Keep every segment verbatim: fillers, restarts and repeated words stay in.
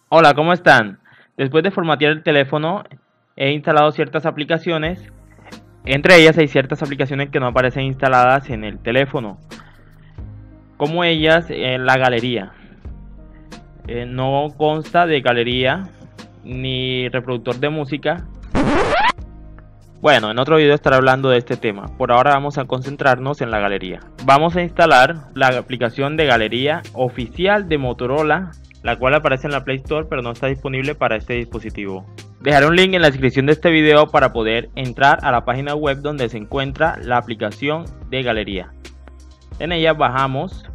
Hola, ¿cómo están? Después de formatear el teléfono, he instalado ciertas aplicaciones. Entre ellas hay ciertas aplicaciones que no aparecen instaladas en el teléfono, como ellas en la galería. Eh, no consta de galería ni reproductor de música. Bueno, en otro video estaré hablando de este tema. Por ahora vamos a concentrarnos en la galería. Vamos a instalar la aplicación de galería oficial de Motorola, la cual aparece en la Play Store pero no está disponible para este dispositivo. Dejaré un link en la descripción de este video para poder entrar a la página web donde se encuentra la aplicación de galería. En ella bajamos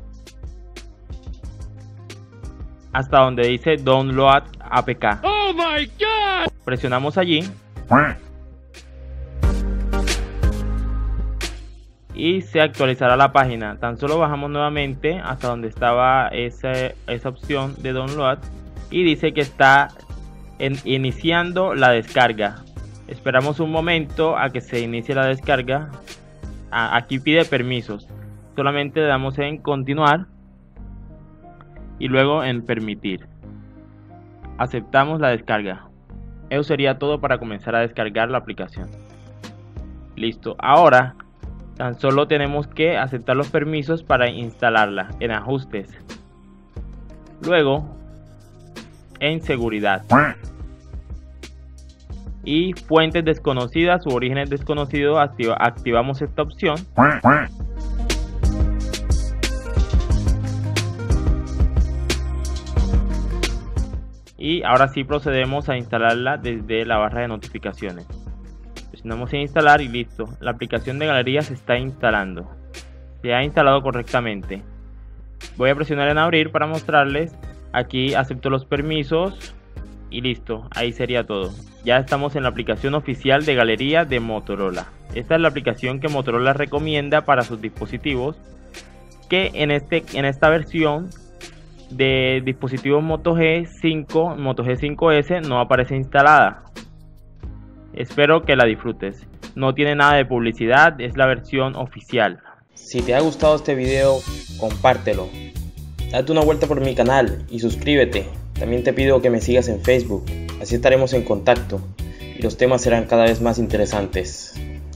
hasta donde dice Download A P K. Oh my God. Presionamos allí y se actualizará la página. Tan solo bajamos nuevamente hasta donde estaba esa, esa opción de download y dice que está en, iniciando la descarga. Esperamos un momento a que se inicie la descarga. A, aquí pide permisos, solamente le damos en continuar y luego en permitir. Aceptamos la descarga. Eso sería todo para comenzar a descargar la aplicación. Listo, ahora tan solo tenemos que aceptar los permisos para instalarla en ajustes. Luego en seguridad. Y fuentes desconocidas u orígenes desconocidos, activa, activamos esta opción. Y ahora sí procedemos a instalarla desde la barra de notificaciones. Presionamos en instalar y listo. La aplicación de galería se está instalando. Se ha instalado correctamente. Voy a presionar en abrir para mostrarles. Aquí acepto los permisos y listo. Ahí sería todo. Ya estamos en la aplicación oficial de galería de Motorola. Esta es la aplicación que Motorola recomienda para sus dispositivos, que en, este, en esta versión de dispositivos Moto G cinco, Moto G cinco S no aparece instalada. Espero que la disfrutes. No tiene nada de publicidad, es la versión oficial. Si te ha gustado este video, compártelo. Date una vuelta por mi canal y suscríbete. También te pido que me sigas en Facebook, así estaremos en contacto y los temas serán cada vez más interesantes.